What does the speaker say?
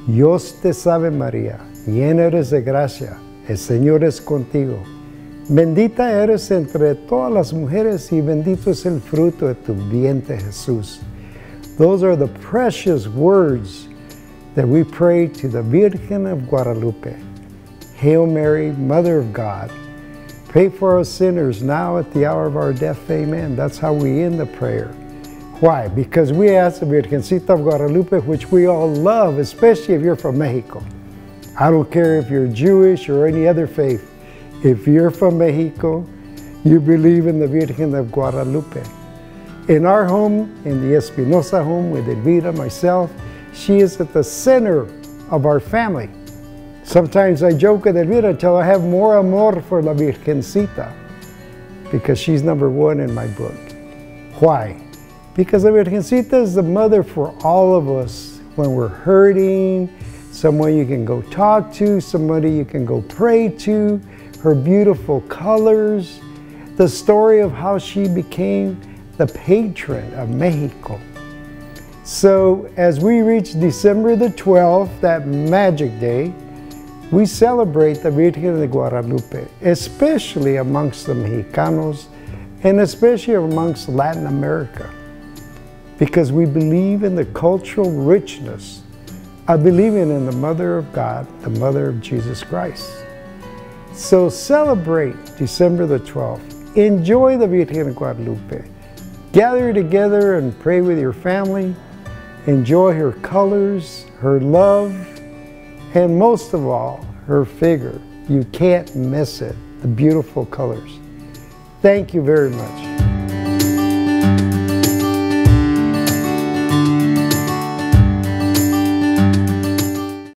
Dios te salve María, llena eres de gracia, el Señor es contigo. Bendita eres entre todas las mujeres y bendito es el fruto de tu vientre Jesús. Those are the precious words that we pray to the Virgen of Guadalupe. Hail Mary, Mother of God, pray for us sinners now at the hour of our death. Amen. That's how we end the prayer. Why? Because we ask the Virgencita of Guadalupe, which we all love, especially if you're from Mexico. I don't care if you're Jewish or any other faith. If you're from Mexico, you believe in the Virgen of Guadalupe. In our home, in the Espinosa home with Elvira, myself, she is at the center of our family. Sometimes I joke with Elvira until I have more amor for la Virgencita, because she's number one in my book. Why? Because the Virgencita is the mother for all of us when we're hurting, someone you can go talk to, somebody you can go pray to, her beautiful colors, the story of how she became the patron of Mexico. So as we reach December the 12th, that magic day, we celebrate the Virgen de Guadalupe, especially amongst the Mexicanos and especially amongst Latin America, because we believe in the cultural richness of believing in the Mother of God, the Mother of Jesus Christ. So celebrate December the 12th. Enjoy the Virgen of Guadalupe. Gather together and pray with your family. Enjoy her colors, her love, and most of all, her figure. You can't miss it, the beautiful colors. Thank you very much.